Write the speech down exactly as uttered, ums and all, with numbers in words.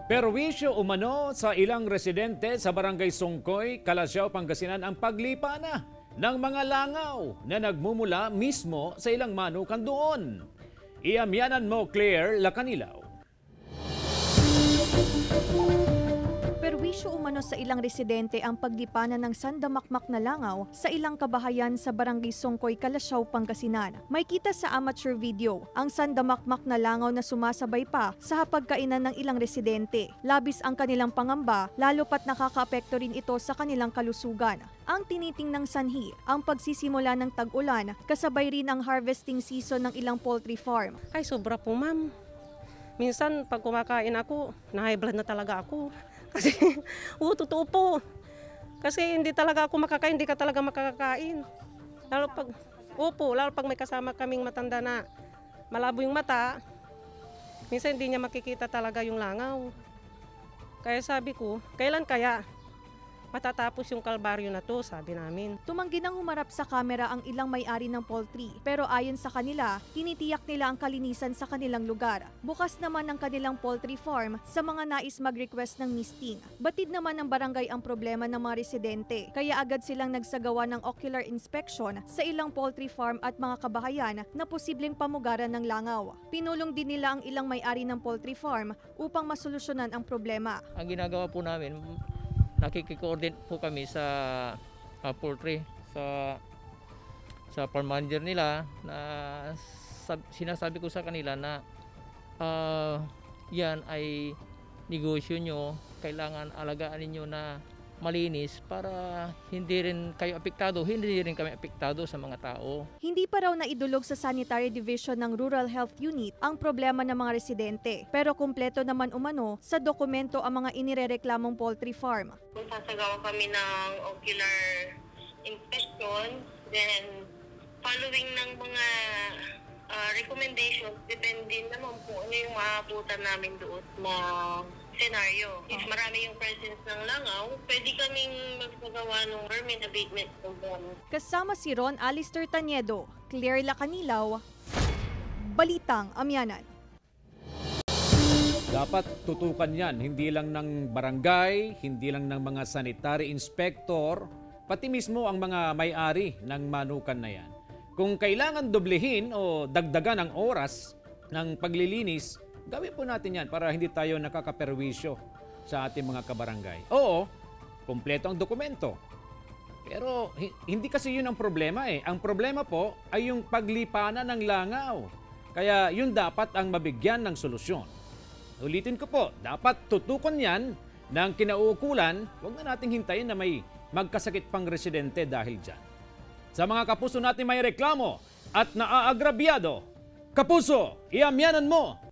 Perwisyo umano sa ilang residente sa Barangay Songkoy, Calasiao, Pangasinan ang paglipa na ng mga langaw na nagmumula mismo sa ilang manukan doon. Iamyanan mo, Claire Lacanilaw. Perwisyo umano sa ilang residente ang paglipanan ng sandamakmak na langaw sa ilang kabahayan sa Barangay Songkoy, Calasiao, Pangasinan. May kita sa amateur video ang sandamakmak na langaw na sumasabay pa sa hapagkainan ng ilang residente. Labis ang kanilang pangamba, lalo pat nakakaapekto rin ito sa kanilang kalusugan. Ang tinitingnang sanhi, ang pagsisimula ng tag-ulan, kasabay rin ang harvesting season ng ilang poultry farm. Ay, sobra po, ma'am. Minsan, pag kumakain ako, na-high blood na talaga ako. Kasi, oo, totoo po. Kasi hindi talaga ako makakain, hindi ka talaga makakakain. Lalo pag, opo, lalo pag may kasama kaming matanda na malabo yung mata, minsan hindi niya makikita talaga yung langaw. Kaya sabi ko, kailan kaya matatapos yung kalbaryo na to, sabi namin. Tumanggi nang humarap sa kamera ang ilang may-ari ng poultry, pero ayon sa kanila, tinitiyak nila ang kalinisan sa kanilang lugar. Bukas naman ang kanilang poultry farm sa mga nais mag-request ng misting. Batid naman ng barangay ang problema ng mga residente, kaya agad silang nagsagawa ng ocular inspection sa ilang poultry farm at mga kabahayan na posibleng pamugaran ng langaw. Pinulong din nila ang ilang may-ari ng poultry farm upang masolusyonan ang problema. Ang ginagawa po namin, nakikikoordinate po kami sa uh, poultry, sa sa farm manager nila na sab, sinasabi ko sa kanila na uh, yan ay negosyo nyo, kailangan alagaan ninyo na malinis para hindi rin kayo apektado, hindi rin kami apektado sa mga tao. Hindi pa raw naidulog sa Sanitary Division ng Rural Health Unit ang problema ng mga residente, pero kumpleto naman umano sa dokumento ang mga inirereklamong poultry farm. Sasagawa kami ng ocular inspection, then following ng mga uh, recommendations, depende naman po ano yung maabutan namin doon na senaryo. If marami yung presence ng langaw, pwede kaming magsagawa ng vermin abatement program. Kasama si Ron Alister Taniedo, Claire Lacanilaw, Balitang Amyanan. Dapat tutukan yan, hindi lang ng barangay, hindi lang ng mga sanitary inspector, pati mismo ang mga may-ari ng manukan na yan. Kung kailangan doblehin o dagdagan ang oras ng paglilinis, gawin po natin yan para hindi tayo nakakaperwisyo sa ating mga kabarangay. Oo, kumpleto ang dokumento. Pero hindi kasi yun ang problema eh. Ang problema po ay yung paglipanan ng langaw. Kaya yun dapat ang mabigyan ng solusyon. Ulitin ko po, dapat tutukan yan ng kinauukulan. Huwag na nating hintayin na may magkasakit pang residente dahil dyan. Sa mga kapuso natin may reklamo at naaagrabyado, kapuso, iamyanan mo!